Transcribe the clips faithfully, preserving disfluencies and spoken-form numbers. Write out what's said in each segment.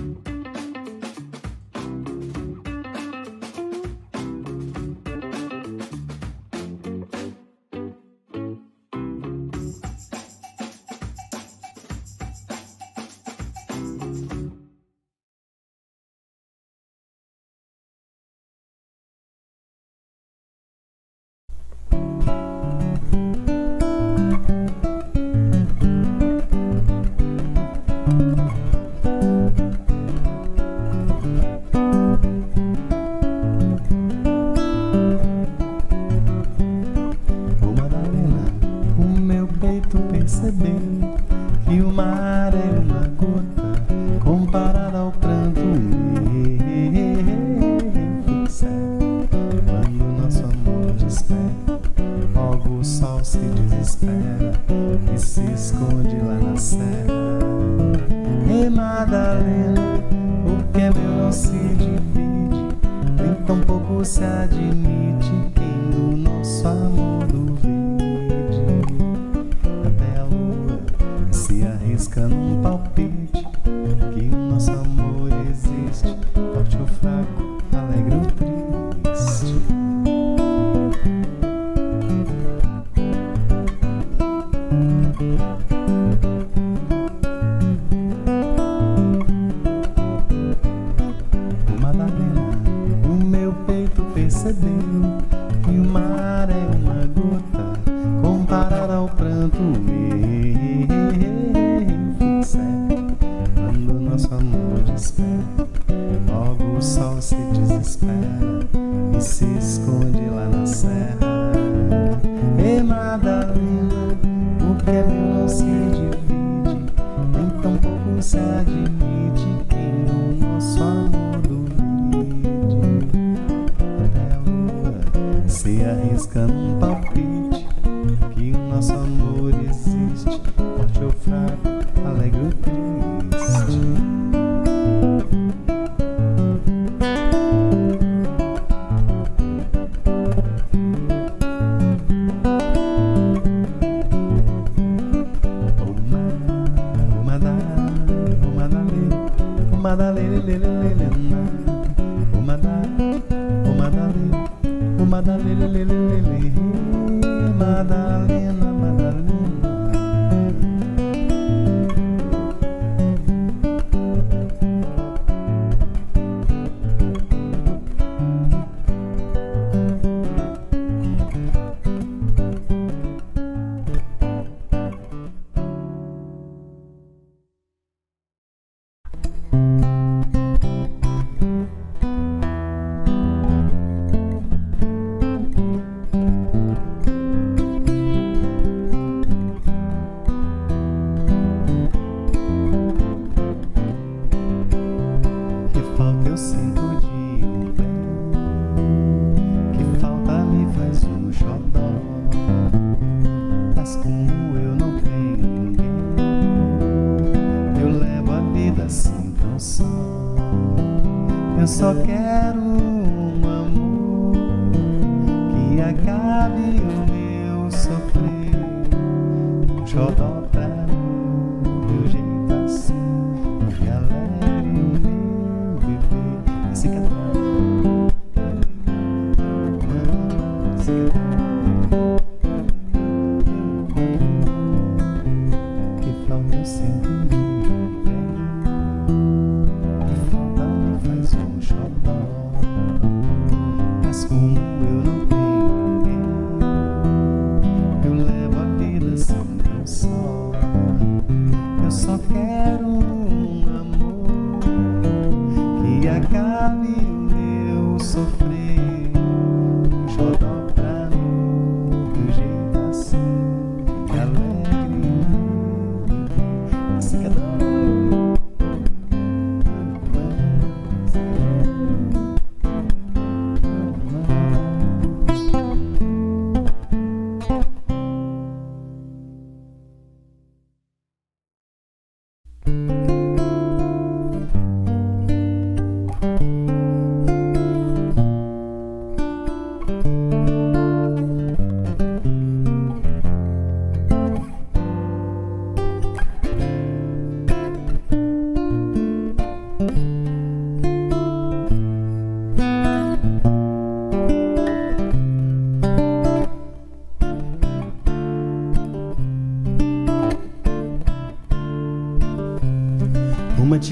perceber que o mar é uma gota comparada ao pranto meu. Fico cego quando nosso amor desperta, logo o sol se desespera e se esconde lá na serra. Ei, Madalena, o que é meu não se divide, nem tampouco se admite quem o nosso amor duvide. Até a lua se arrisca num palpite que o nosso amor existe, forte ou fraco, alegre ou triste. Ô Madalena, o meu peito percebeu que o mar é uma gota comparada ao pranto meu. Fico cego quando nosso amor desperta, logo o sol se desespera e se esconde lá na serra. Ei, Madalena, o que é meu não se divide, nem tampouco se admite quem o nosso amor duvide. Até a lua se arrisca num palpite que o nosso amor existe, forte ou fraco, alegre ou triste. Madalena, o Madalena, o Madalena, o Madalena, Madalena, Madalena. Eu sinto de um bem que falta me faz um xodó, mas como eu não tenho ninguém, eu levo a vida assim tão só. Eu só quero um amor que acabe o meu sofrer, um xodó pra mim, do jeito assim, que alegre o meu viver. Que falta eu sinto de bem, que falta me faz um xodó.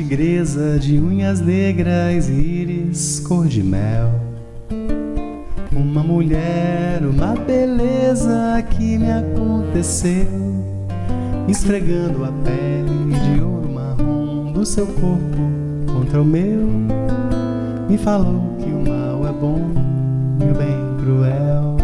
tigresa de unhas negras e íris cor de mel. Uma mulher, uma beleza que me aconteceu, esfregando a pele de ouro marrom do seu corpo contra o meu, me falou que o mal é bom e o bem cruel.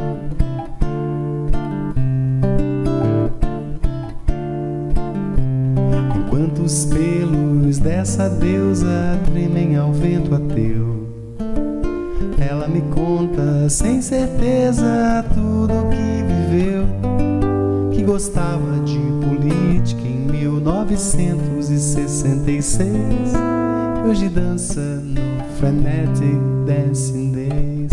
Enquanto os pelos dessa deusa tremem ao vento ateu, ela me conta sem certeza tudo o que viveu, que gostava de política em mil novecentos e sessenta e seis, hoje dança no Frenetic Dancing Days.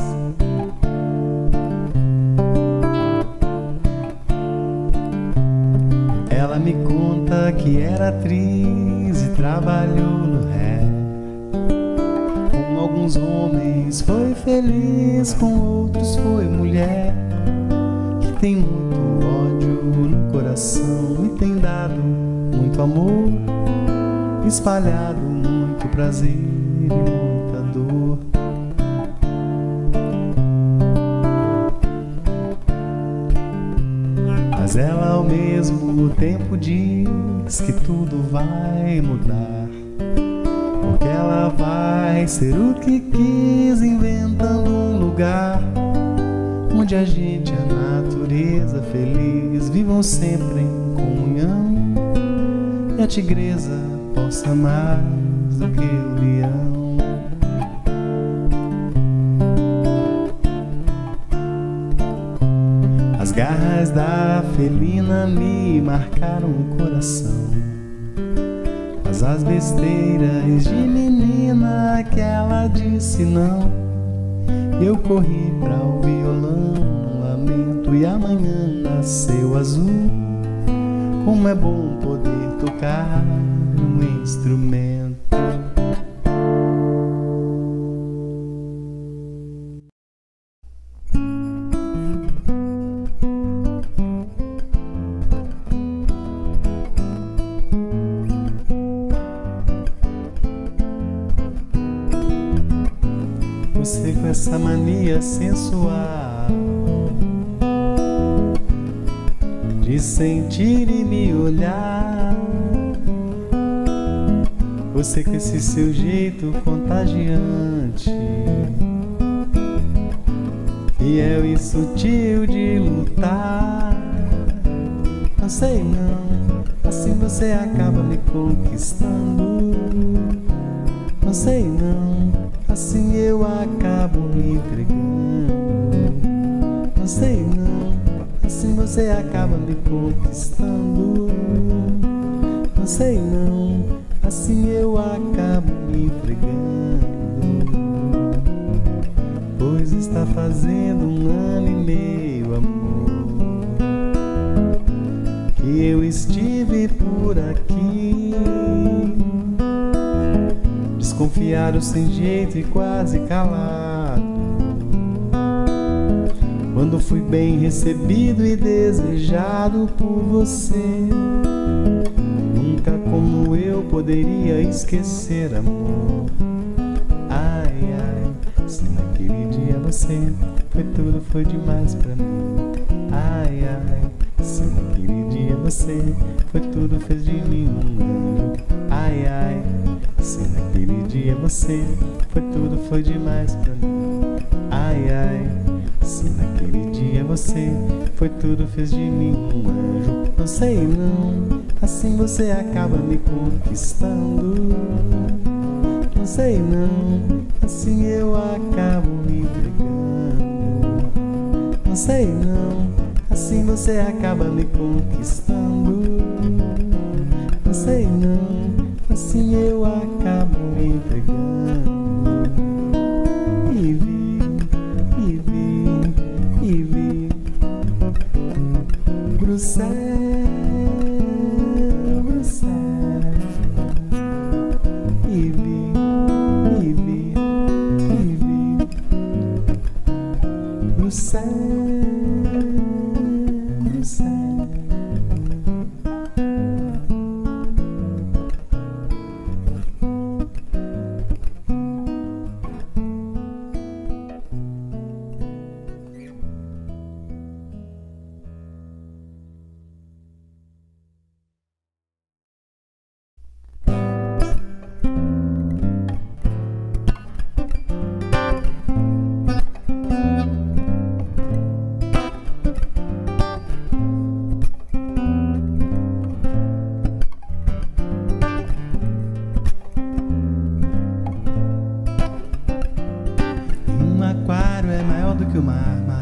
Ela me conta que era atriz e trabalhou no rap. Com alguns homens foi feliz, com outros foi mulher, que tem muito ódio no coração e tem dado muito amor, espalhado muito prazer e muita dor. Mas ela ao mesmo tempo diz que tudo vai mudar, porque ela vai ser o que quis, inventando um lugar onde a gente e a natureza feliz vivam sempre em comunhão, e a tigresa possa mais do que o leão. As garras da felina me marcaram o coração, mas as besteiras de menina que ela disse não, eu corri pra o violão, um lamento, e amanhã nasceu azul. Como é bom poder tocar um instrumento. Você com essa mania sensual de sentir e me olhar, você com esse seu jeito contagiante, fiel e sutil de lutar. Não sei não, assim você acaba me conquistando. Não sei não, assim eu acabo me entregando. Não sei não, assim você acaba me conquistando. Não sei não, assim eu acabo me entregando. Pois está fazendo um ano e meio, amor, que eu estive por aqui, desconfiado, sem jeito e quase calado, quando fui bem recebido e desejado por você. Nunca como eu poderia esquecer, amor. Ai, ai, se naquele dia você foi tudo, foi demais pra mim. Ai, ai, se naquele dia você foi tudo, fez de mim um anjo. Ai, ai, se naquele dia você foi tudo, foi demais pra mim. Ai, ai, se naquele dia você foi tudo, fez de mim um anjo. Não sei não, assim você acaba me conquistando. Não sei não, assim eu acabo me entregando. Não sei não, assim você acaba me conquistando. Não sei não, assim eu acabo me entregando. E vi, e vi, e vi Bruxelas, Bruxelas. E vi, e vi, e vi Bruxelas, Bruxelas.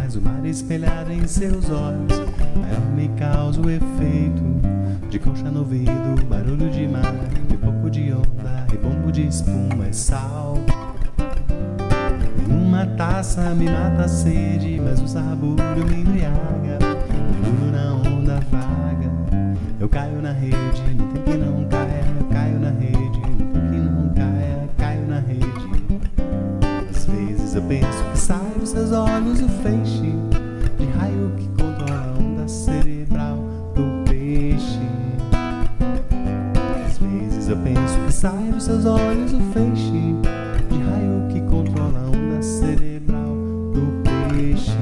mais o mar espelhado em seus olhos. Maior me causa o efeito de concha no ouvido, barulho de mar, de pouco de onda, rebombo de espuma e sal. Uma taça me mata a sede, mas o sabulho me embriaga. Mergulho na onda vaga, eu caio na rede, não tem que não caia. Eu caio na rede, não tem que não caia. Caio na rede. Às vezes eu penso que sai dos seus olhos o feixe de raio que controla a onda cerebral do peixe. Às vezes eu penso que sai dos seus olhos o feixe de raio que controla a onda cerebral do peixe.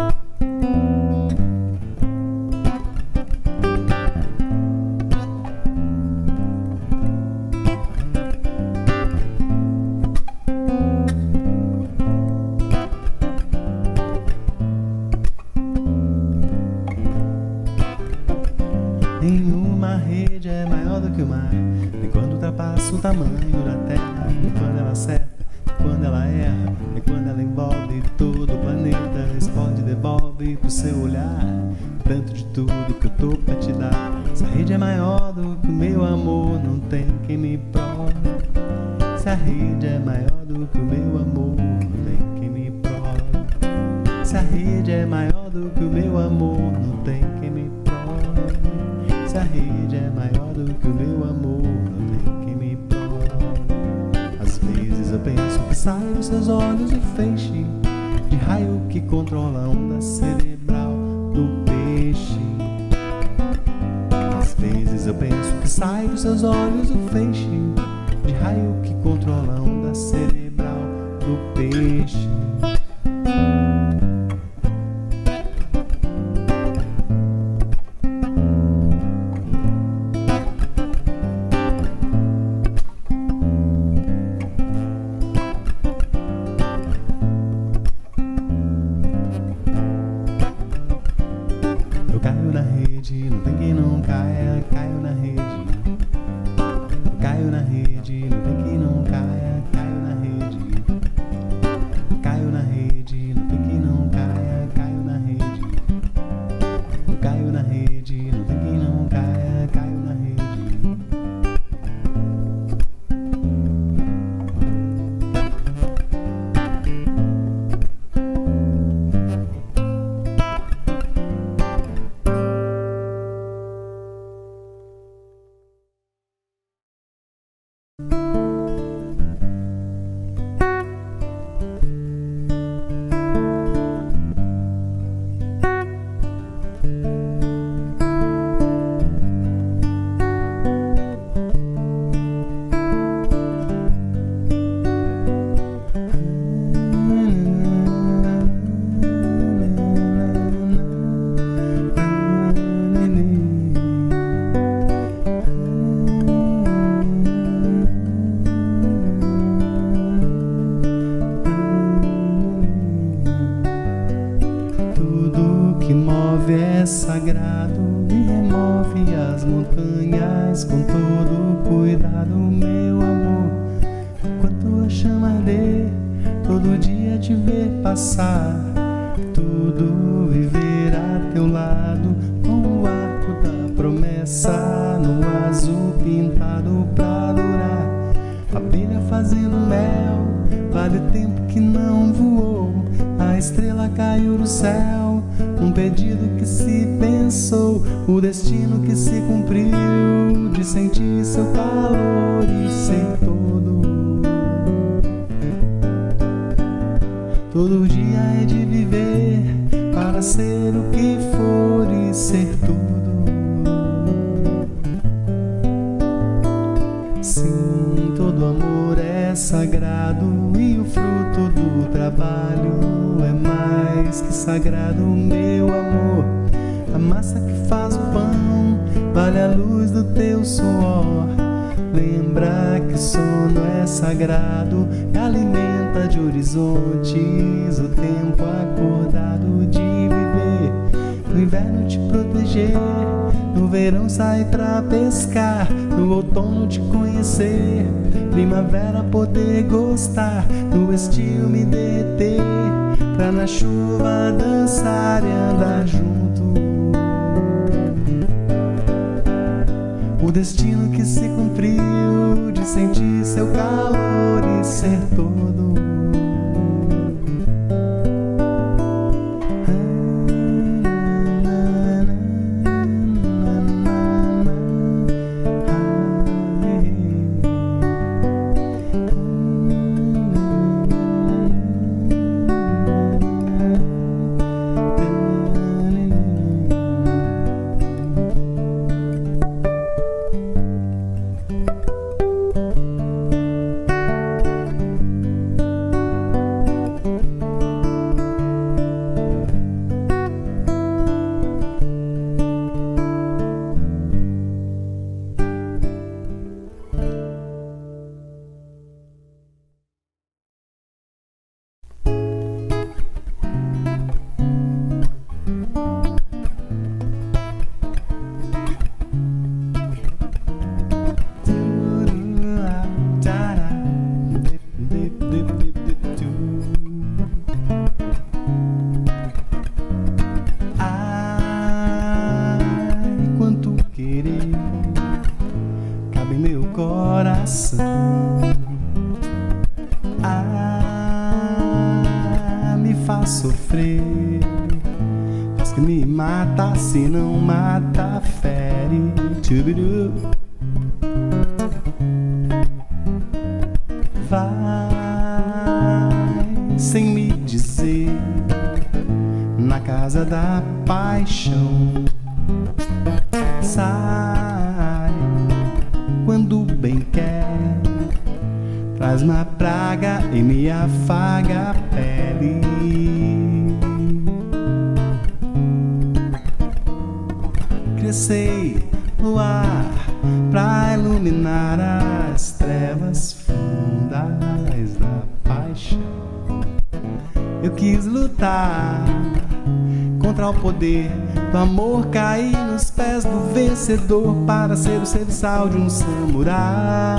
Nenhuma rede é maior do que o mar, nem quando ultrapassa o tamanho da terra, nem quando ela acerta, quando ela erra, e quando ela envolve todo o planeta, explode e devolve pro seu olhar tanto de tudo que eu tô pra te dar. Se a rede é maior do que o meu amor, não tem quem me prove. Se a rede é maior do que o meu amor, não tem quem me prove. Se a rede é maior do que o meu amor, não tem quem me prove. Se a rede é maior do que o meu amor, não tem quem me prove. Às vezes eu penso que sai dos seus olhos o feixe de raio que controla a onda cerebral do peixe. Às vezes eu penso que sai dos seus olhos o feixe de raio que controla a onda cerebral do peixe. Eu caio na rede, não tem quem não caia. Caio na rede. Eu caio na rede, não tem quem não caia. Caio na rede. Eu caio na rede, não tem quem não caia. Caio na rede. Eu caio na rede, não tem quem não caia. Caio na rede. É sagrado e remove as montanhas com todo cuidado, meu amor. Enquanto a chama arder, todo dia te ver passar, tudo viver a teu lado, com o arco da promessa no azul pintado pra durar. Abelha fazendo mel, vale o tempo que não voou, a estrela caiu do céu, um pedido que se pensou, o destino que se cumpriu, de sentir seu calor e ser todo. Todo dia é de viver para ser o que for e ser tudo. Sim, todo amor é sagrado e o fruto do trabalho é mais que sagrado, meu amor. A massa que faz o pão vale a luz do teu suor. Lembra que o sono é sagrado e alimenta de horizontes o tempo acordado de viver. No inverno te proteger, no verão sair pra pescar, no outono te conhecer, primavera poder gostar, no estio me deter, pra na chuva dançar e andar junto. O destino que se cumpriu de sentir seu calor e ser todo. Ah, me faz sofrer, faz que me mata, se não mata, fere. Tchubiru. Vai sem me dizer, na casa da paixão. Sai quando bem quer, traz uma praga e me afaga a pele. Crescei no ar pra iluminar as trevas fundas da paixão. Eu quis lutar contra o poder do amor, cair nos pés do vencedor para ser o serviçal de um samurai.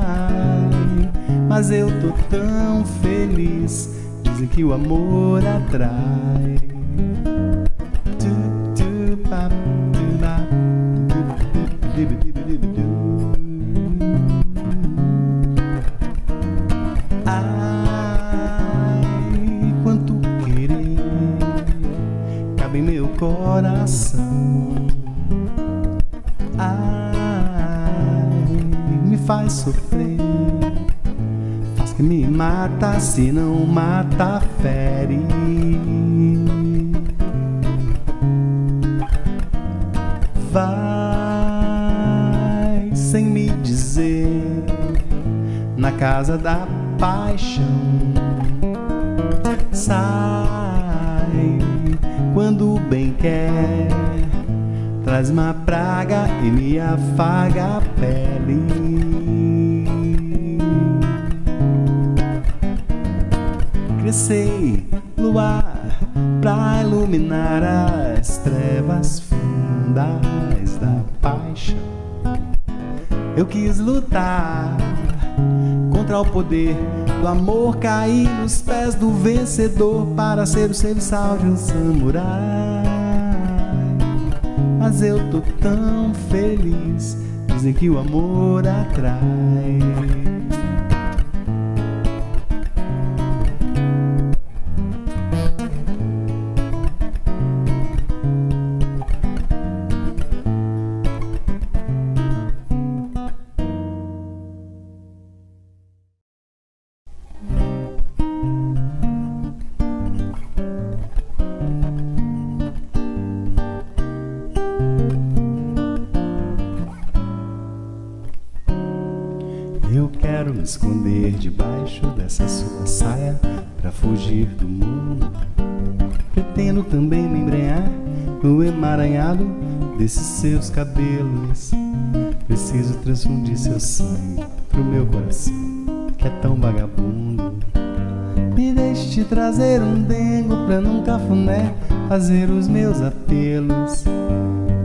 Mas eu tô tão feliz, dizem que o amor atrai. Ai, quanto querer cabe em meu coração. Ai, me faz sofrer, faz que me mata, se não mata, fere. Vai sem me dizer, na casa da paixão. Sai quando bem quer, traz uma praga e me afaga a pele. Crescei luar pra iluminar as trevas fundas da paixão. Eu quis lutar contra o poder do amor, cair nos pés do vencedor para ser o serviçal de um samurai. Mas eu tô tão feliz, dizem que o amor atrai. Eu quero me esconder debaixo dessa sua saia pra fugir do mundo. Pretendo também me embrenhar no emaranhado desses seus cabelos. Preciso transfundir seu sangue pro meu coração, que é tão vagabundo. Me deixe te trazer um dengo pra num cafuné fazer os meus apelos.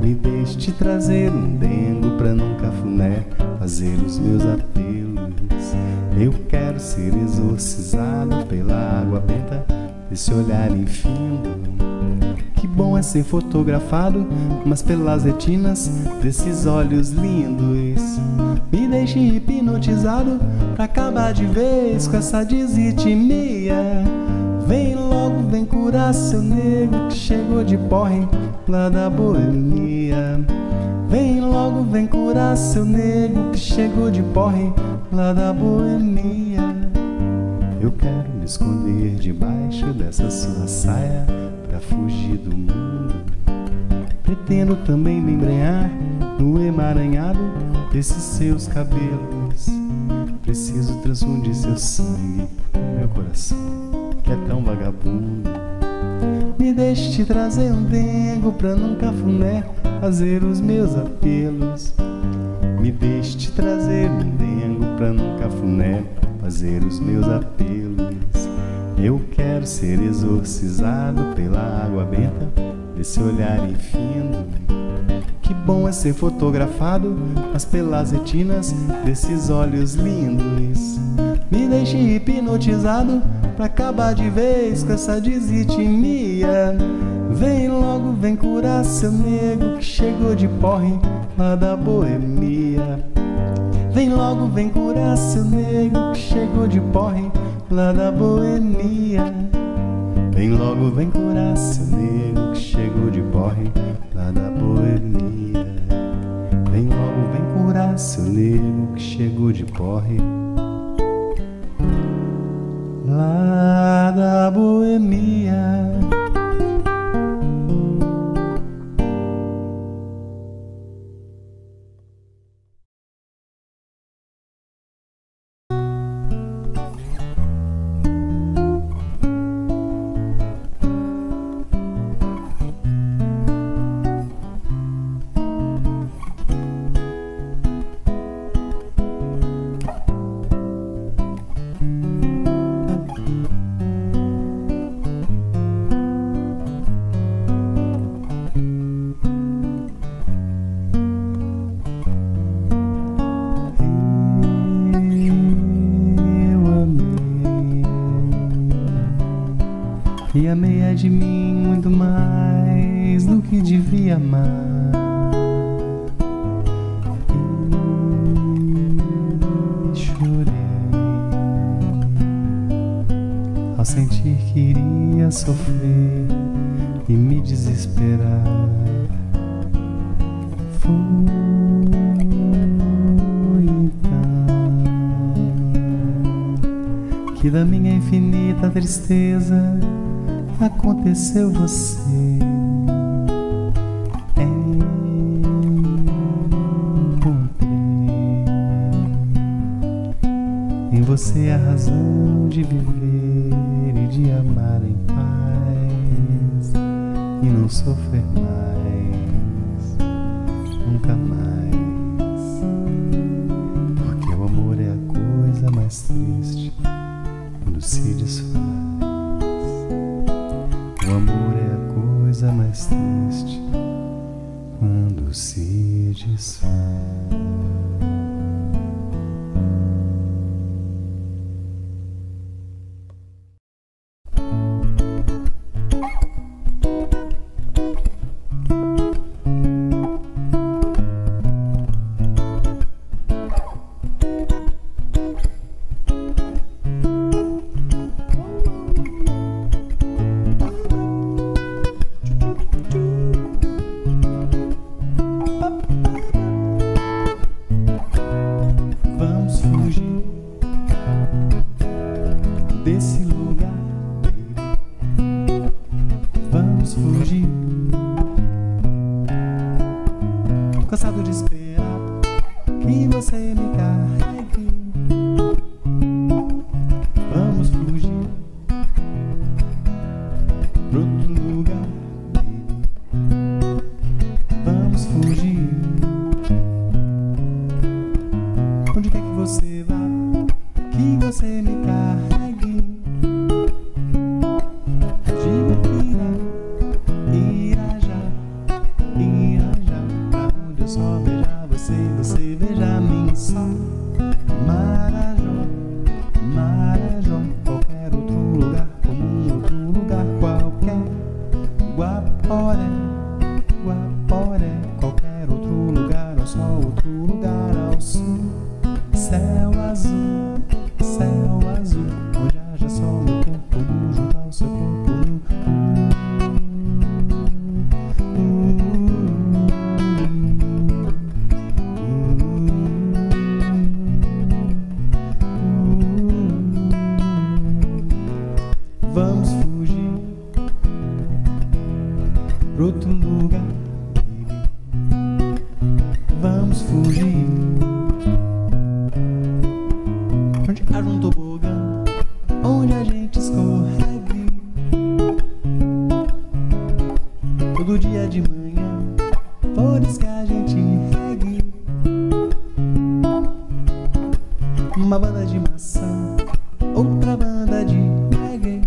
Me deixe te trazer um dengo pra num cafuné fazer os meus apelos. Eu quero ser exorcizado pela água benta desse olhar infindo. Que bom é ser fotografado, mas pelas retinas desses olhos lindos. Me deixe hipnotizado pra acabar de vez com essa desritmia. Vem logo, vem curar seu nego que chegou de porre lá da boemia. Vem logo, vem curar seu nego que chegou de porre lá da boemia. Eu quero me esconder debaixo dessa sua saia pra fugir do mundo. Pretendo também me embrenhar no emaranhado desses seus cabelos. Preciso transfundir seu sangue no meu coração, que é tão vagabundo. Me deixe te trazer um dengo pra num cafuné fazer os meus apelos. Me deixe te trazer um dengo pra num cafuné fazer os meus apelos. Eu quero ser exorcizado pela água benta desse olhar infindo. Que bom é ser fotografado, mas pelas retinas desses olhos lindos. Me deixe hipnotizado pra acabar de vez com essa desritmia. Vem logo, vem curar seu nego que chegou de porre lá da boemia. Vem logo, vem curar seu nego que chegou de porre lá da boemia. Vem logo, vem curar seu nego que chegou de porre lá da boemia. Vem logo, vem curar seu nego que chegou de porre lá da boemia. E amei é de mim muito mais do que devia amar. E chorei ao sentir que iria sofrer e me desesperar. Foi então que da minha infinita tristeza aconteceu você. Encontrei em você a razão de viver e de amar em paz e não sofrer mais, nunca mais. Porque o amor é a coisa mais triste quando se desfaz. O amor é a coisa mais triste quando se desfaz. Desse lugar, vamos fugir. Cansado de esperar que você me carregue. Vamos fugir pra outro lugar, baby. Vamos fugir. Onde quer que você vá, que você me carregue. Diga que irá, irá já, irá já. Vamos fugir pra outro lugar, baby. Vamos fugir onde haja um tobogã, onde a gente escorregue. Todo dia de manhã, flores que a gente regue. Uma banda de maçã, outra banda de reggae.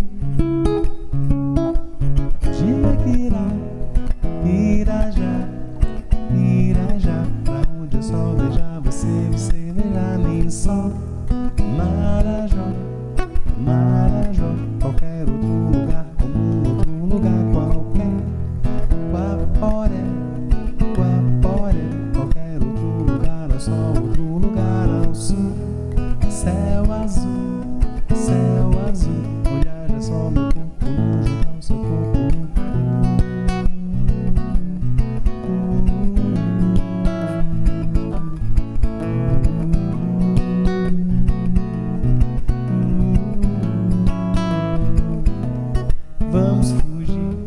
Dia que irá, irá já, irá já pra onde o sol beija você, você beija nem só. Marajó, Marajó, qualquer outro lugar, como outro lugar qualquer. Guaporé, Guaporé, qualquer outro lugar ao sol, outro lugar ao sul. Céu azul, céu azul, onde haja só meu corpo longe ao seu corpo. Vamos fugir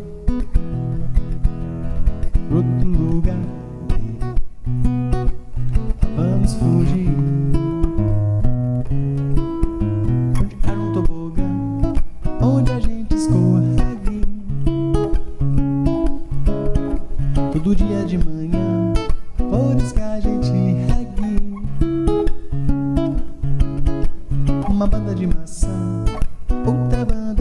pra outro lugar, baby. Vamos fugir onde há um tobogã, onde a gente escorregue. Todo dia de manhã, flores que a gente regue. Uma banda de maçã, outra banda